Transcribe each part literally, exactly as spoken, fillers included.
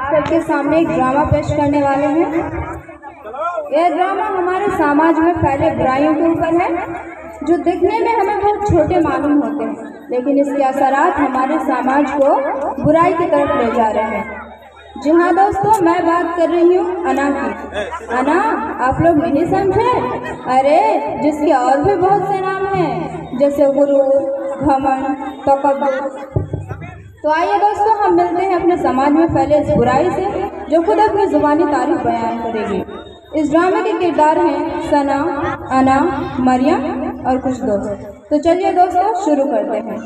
सबके सामने एक ड्रामा पेश करने वाले हैं। यह ड्रामा हमारे समाज में फैले बुराइयों के ऊपर है, जो दिखने में हमें बहुत छोटे मालूम होते हैं, लेकिन इसके असरात हमारे समाज को बुराई की तरफ ले जा रहे हैं। जी हाँ दोस्तों, मैं बात कर रही हूँ अना की। अना आप लोग नहीं समझे? अरे जिसके और भी बहुत से नाम हैं, जैसे गुरूर, घमंड, तकब्बुर। तो आइए दोस्तों, हम मिलते हैं अपने समाज में फैले इस बुराई से, जो खुद अपनी जुबानी तारीफ बयान करेगी। इस ड्रामे के किरदार हैं सना, अना, मरियम और कुछ दोस्त। तो चलिए दोस्तों शुरू करते हैं।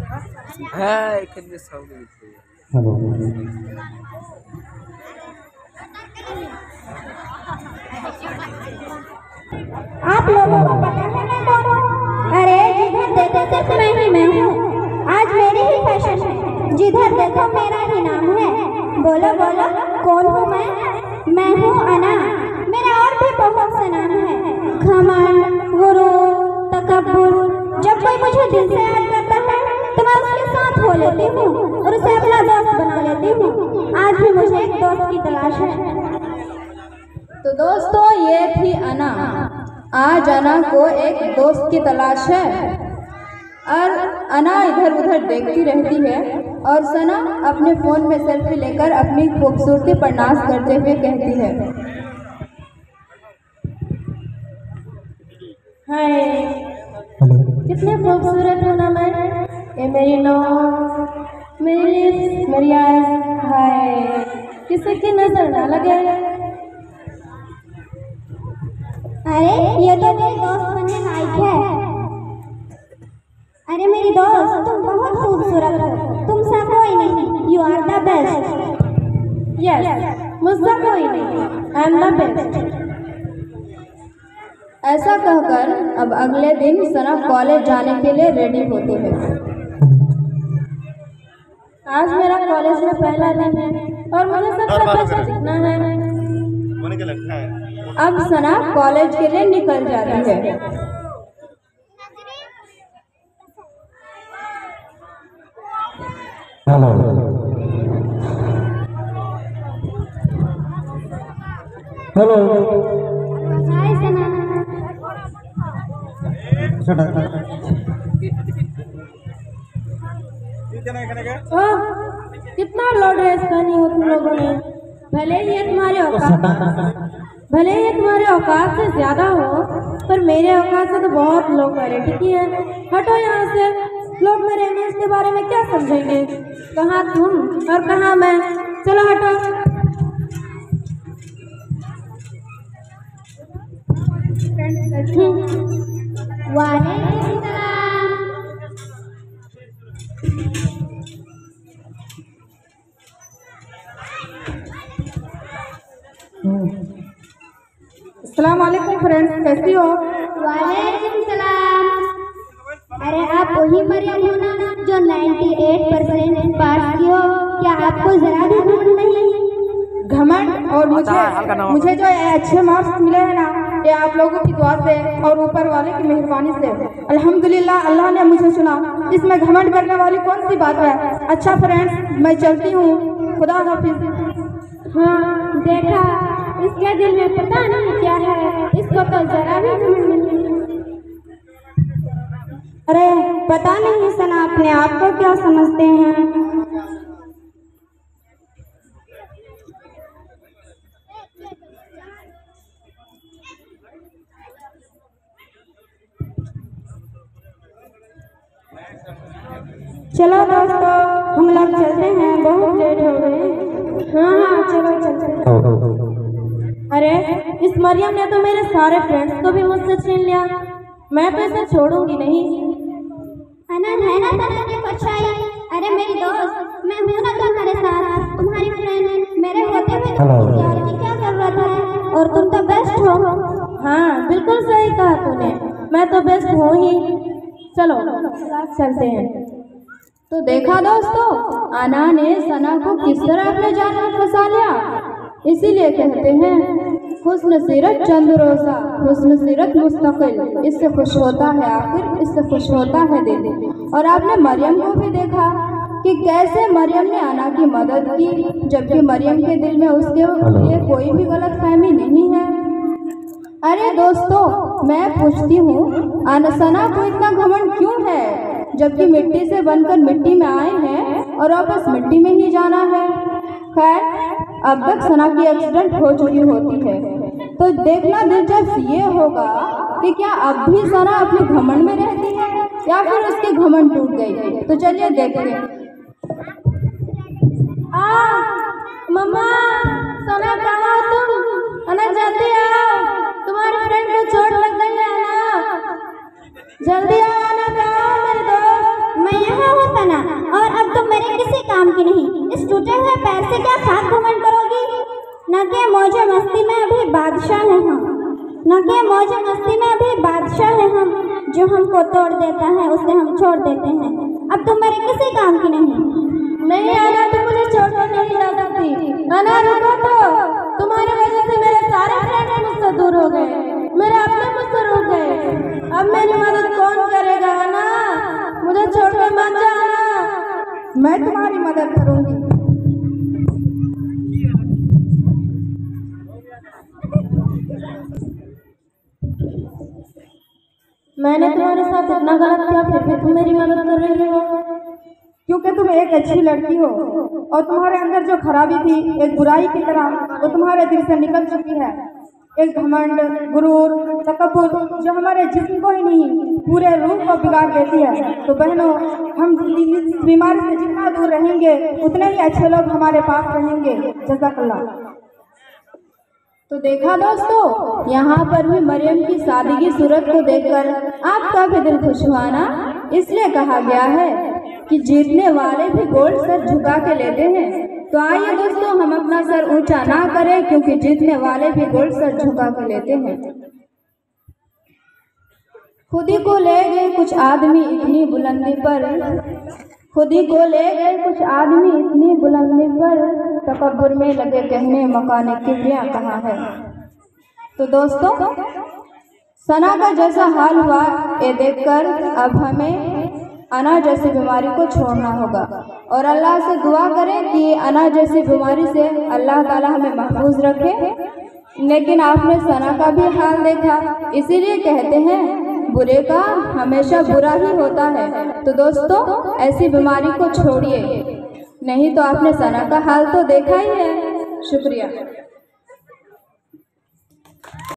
आप लोगों को पता है मैं कौन हूँ? अरे जिधर देखो सिर्फ मैं ही मैं हूँ। आज मेरी ही फैशन है, जिधर देखो मेरा ही नाम है। बोलो बोलो कौन हूँ मैं? मैं हूँ अना। मेरा और भी बहुत से नाम है, घमंड, गुरूर, तकब्बुर। जब कोई मुझे दिल से याद करता है तो मैं उसके साथ हो लेती हूँ और उसे अपना दोस्त बना लेती हूँ। आज भी मुझे एक दोस्त की तलाश है। तो दोस्तों ये थी अना। आज अना को एक दोस्त की तलाश है और अना इधर उधर देखती रहती है और सना अपने फोन में सेल्फी लेकर अपनी खूबसूरती पर नाज करते हुए कहती है, हाय कितने खूबसूरत हूँ ना मैं। ये मेरी नोज, मेरी लिप्स, मेरी आईज, हाय किसी की नजर ना लगे। अरे ये तो मेरी दोस्त बनने लायक है। अरे मेरी दोस्त तुम बहुत खूबसूरत हो, तुमसा कोई नहीं। You are the best. Yes, मुझसा कोई नहीं, आई एम द बेस्ट। ऐसा कहकर अब अगले दिन सना कॉलेज जाने के लिए रेडी होती है। आज मेरा कॉलेज में पहला दिन है और मुझे सबसे अच्छा दिखना है। अब सना कॉलेज के लिए निकल जाती है। हेलो हेलो हाय सना। ओह, कितना लो ड्रेस पहनी हो तुम लोगों ने। भले ही ये तुम्हारे औकात भले ही ये तुम्हारे औकात से ज्यादा हो, पर मेरे औकात से तो बहुत लो क्वालिटी की है। हटो यहाँ से, लोग मेरे इमेज के बारे में क्या समझेंगे। कहाँ तुम और कहाँ मैं, चलो हटो। वालेकुम सलाम। अस्सलाम वालेकुम फ्रेंड्स, कैसी हो? वालेकुम सलाम। अरे आप वही मरियम हो ना जो अट्ठानवे परसेंट पास की हो? क्या आपको जरा भी घमंड नहीं? घमंड और मुझे मुझे जो अच्छे मार्क्स मिले हैं ना, ये आप लोगों की दुआ से और ऊपर वाले की मेहरबानी से। अल्हम्दुलिल्लाह, अल्लाह ने मुझे चुना। इसमें घमंड करने वाली कौन सी बात है। अच्छा फ्रेंड्स, मैं चलती हूँ, खुदा हाफिज। हाँ देखा, इसके दिल में पता नहीं क्या है, इसको तो जरा भी घमंड नहीं। अरे पता नहीं सना अपने आप को क्या समझते हैं। चलो दोस्तों, हम लोग चलते हैं, बहुत लेट हो गए। हाँ हाँ चलो चलते हैं। अरे इस मरियम ने तो मेरे सारे फ्रेंड्स को भी मुझसे छीन लिया। मैं तो इसे छोड़ूंगी नहीं। अनन है ना तेरी परछाई। अरे मेरी दोस्त, मैं हूँ ना तुम्हारे साथ, तुम्हारी फ्रेंड। मेरे होते हुए तुम्हें प्यार की क्या जरूरत है, और तुम तो बेस्ट हो। हाँ बिल्कुल सही कहा तूने, मैं तो बेस्ट हूँ ही। चलो चलते हैं। तो देखा दोस्तों, अना ने सना को किस तरह अपने जाल में फंसा लिया। इसीलिए कहते हैं हुस्न सीरत चंद रोज़ा, हुस्न सीरत मुस्तकिल। इससे खुश होता है आखिर, इससे खुश होता है दिल। और आपने मरियम को भी देखा, कि कैसे मरियम ने अना की मदद की, जबकि मरियम के दिल में उसके लिए कोई भी गलतफहमी नहीं है। अरे दोस्तों, मैं पूछती हूँ, सना को इतना घमंड क्यों है, जबकि मिट्टी से बनकर मिट्टी में आए हैं और वापस मिट्टी में ही जाना है। खैर, अब तक सना की एक्सीडेंट हो चुकी होती है, तो देखना दिलचस्प ये होगा कि क्या अब भी सना अपने घमंड में रहती है या फिर उसके घमंड टूट गई। तो चलिए देखते हैं। आ मम्मा, सना कहाँ हो तुम? अना जल्दी आओ, तुम्हारे फ्रेंड को चोट लग गई है ना, जल्दी आओ। अना कहाँ हो मेरे दोस्त? मैं यहाँ हूँ सना, और अब तुम मेरे किसी काम की नहीं। इस टूटे हुए पैर से क्या खाक घमंड करोगी? न के मौजे मस्ती में अभी बादशाह हैं हम, न के मौजे मस्ती में अभी बादशाह हैं हम। जो हमको तोड़ देता है उसे हम छोड़ देते हैं। अब तुम मेरे किसी काम की नहीं। नहीं आना, तुम मुझे छोड़कर नहीं जा सकती। आना रुको, तो तुम्हारी वजह से मेरे सारे फ्रेंड्स मुझसे दूर हो गए, मेरे अपने मुझसे रुक गए। अब मेरी मदद कौन करेगा? आना, मुझे छोड़कर मत जाना। मैं तुम्हारी मदद करूंगी। मैंने तुम्हारे साथ इतना गलत किया, फिर भी तुम मेरी मदद कर रही हो। क्योंकि तुम एक अच्छी लड़की हो और तुम्हारे अंदर जो खराबी थी, एक बुराई की तरह, वो तुम्हारे दिल से निकल चुकी है। एक घमंड, गुरूर, तकब्बुर जो हमारे जिस्म को ही नहीं पूरे रूह को बिगाड़ देती है। तो बहनों, हम इस बीमारी से जितना दूर रहेंगे उतने ही अच्छे लोग हमारे पास रहेंगे। जज़ाकल्लाह। तो देखा दोस्तों, यहाँ पर भी मरियम की सादगी सूरत को देखकर आपका भी दिल खुश हुआ ना। इसलिए कहा गया है कि जीतने वाले भी गोल्ड सर झुका के लेते हैं। तो आइए दोस्तों, हम अपना सर ऊंचा ना करें, क्योंकि जीतने वाले भी गोल्ड सर झुका के लेते हैं। खुदी को ले गए कुछ आदमी इतनी बुलंदी पर, खुदी को ले गए कुछ आदमी इतनी बुलंदी पर, तकब्बुर में लगे कहने मकाने किबरिया कहाँ है। तो दोस्तों, सना का जैसा हाल हुआ ये देखकर अब हमें अना जैसी बीमारी को छोड़ना होगा और अल्लाह से दुआ करें कि अना जैसी बीमारी से अल्लाह ताला हमें महफूज रखे। लेकिन आपने सना का भी हाल देखा, इसीलिए कहते हैं बुरे का हमेशा बुरा ही होता है। तो दोस्तों, ऐसी बीमारी को छोड़िए, नहीं तो आपने सना का हाल तो देखा ही है। शुक्रिया।